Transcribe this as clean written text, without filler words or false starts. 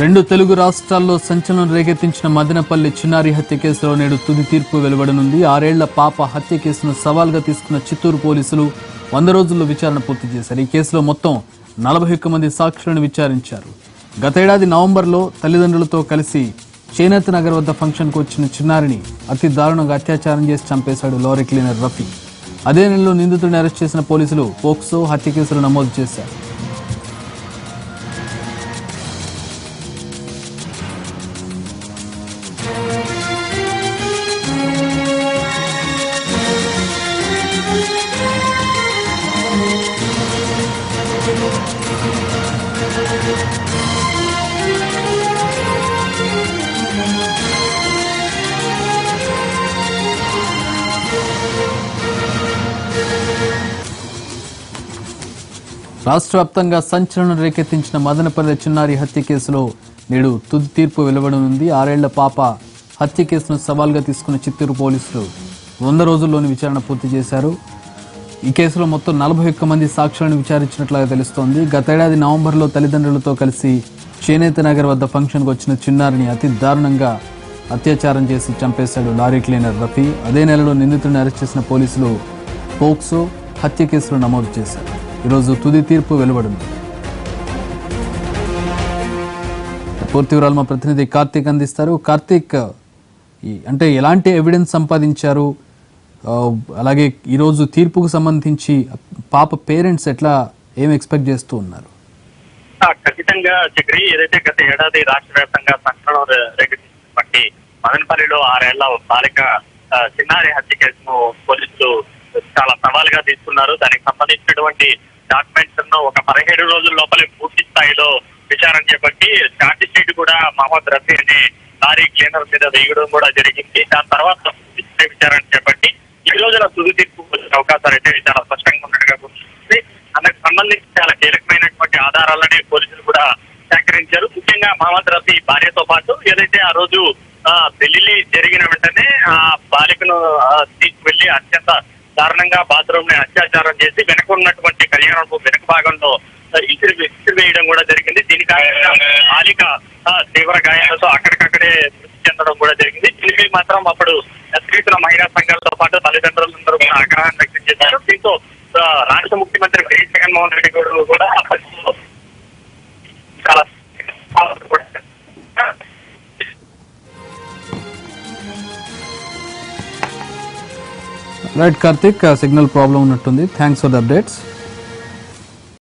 రెండు తెలుగు రాష్ట్రాల్లో సంచలనం రేకెత్తించిన మదనపల్లి చిన్నారి హత్య కేసులో నేడు తుది తీర్పు వెలువడనుంది. 6 ఏళ్ల పాప హత్య కేసును సవాల్గా తీసుకున్న చిత్తూరు పోలీసులు 100 రోజుల్లో విచారణ పూర్తి చేశారు. ఈ కేసులో మొత్తం 41 మంది సాక్షులను విచారించారు. గతేడాది నవంబర్లో తల్లిదండ్రులతో కలిసి చేనేత నగర్ వద్ద ఫంక్షన్కు వచ్చిన చిన్నారిని అతి దారుణంగా అత్యాచారం చేసి చంపేశాడు లారీ క్లీనర్ రఫీ. అదే నెలలో నిందితుడిని అరెస్ట్ చేసిన పోలీసులు పోక్సో హత్య కేసులు నమోదు చేశారు. రాష్ట్ర వ్యాప్తంగా సంచలనం రేకెత్తించిన మదనపల్లి చిన్నారి హత్య కేసులో నేడు తుది తీర్పు వెలువడనుంది. 6 ఏళ్ల పాప హత్య కేసును సవాల్గా తీసుకున్న చిత్తూరు పోలీసులు 100 రోజుల్లోని విచారణ పూర్తి చేశారు. ఈ కేసులో మొత్తం 41 మంది సాక్షులను విచారించినట్లుగా తెలుస్తోంది. గతేడాది నవంబర్లో తల్లిదండ్రులతో కలిసి చేనేత నగర్ వద్ద ఫంక్షన్కు వచ్చిన చిన్నారిని అతి దారుణంగా అత్యాచారం చేసి చంపేశాడు లారీ క్లీనర్ రఫీ. అదే నెలలో నిందితుడిని అరెస్ట్ చేసిన పోలీసులు పోక్సో హత్య కేసులు నమోదు చేశారు. ఈరోజు తుది తీర్పు వెలువడింది. పూర్తి వివరాలు మా ప్రతినిధి కార్తీక్ అందిస్తారు. కార్తీక్, అంటే ఎలాంటి ఎవిడెన్స్ సంపాదించారు, అలాగే ఈరోజు తీర్పుకు సంబంధించి పాప పేరెంట్స్ ఏం ఎక్స్పెక్ట్ చేస్తూ ఉన్నారు? ఖచ్చితంగా చక్రి, ఏదైతే గత ఏడాది రాష్ట్ర వ్యాప్తంగా సంచలనం రేకెత్తించినటువంటి మదనపల్లిలో 6 ఏళ్ల బాలిక చిన్నారి హత్య కేసును పోలీసులు చాలా సవాలుగా తీసుకున్నారు. దానికి సంబంధించినటువంటి డాక్యుమెంట్స్ ఒక 17 రోజుల లోపలే పూర్తి స్థాయిలో విచారణ చేపట్టి ఛార్జ్ షీట్ కూడా మహమ్మద్ రఫీ అనే లారీ క్లీనర్ మీద వేయడం కూడా జరిగింది. దాని తర్వాత విచారణ చేపట్టి ఈ రోజున తుది తీర్పు వచ్చే అవకాశాలు అయితే చాలా స్పష్టంగా ఉన్నట్టుగా గుర్తించింది. అందుకు సంబంధించి చాలా కీలకమైనటువంటి ఆధారాలని పోలీసులు కూడా సేకరించారు. ముఖ్యంగా మహమ్మద్ రఫీ భార్యతో పాటు ఏదైతే ఆ రోజు పెళ్లి జరిగిన వెంటనే ఆ బాలికను తీసుకువెళ్లి అత్యంత దారుణంగా బాత్రూమ్ ని అత్యాచారం చేసి వెనకున్నటువంటి కళ్యాణపు వెనుక భాగంలో ఇసిరివేయడం కూడా జరిగింది. దీని కారణంగా బాలిక తీవ్ర గాయాలతో అక్కడికక్కడే మృతి చెందడం కూడా జరిగింది. దీనిపై మాత్రం అప్పుడు ఎస్పీసిన మహిళా సంఘాలతో పాటు తల్లిదండ్రులందరూ కూడా ఆగ్రహాన్ని వ్యక్తం చేశారు. దీంతో రాష్ట్ర ముఖ్యమంత్రి వైఎస్ జగన్మోహన్ రెడ్డి కూడా చాలా రైట్ కార్తిక్, సిగ్నల్ ప్రాబ్లం ఉన్నట్టుంది. Thanks for the updates.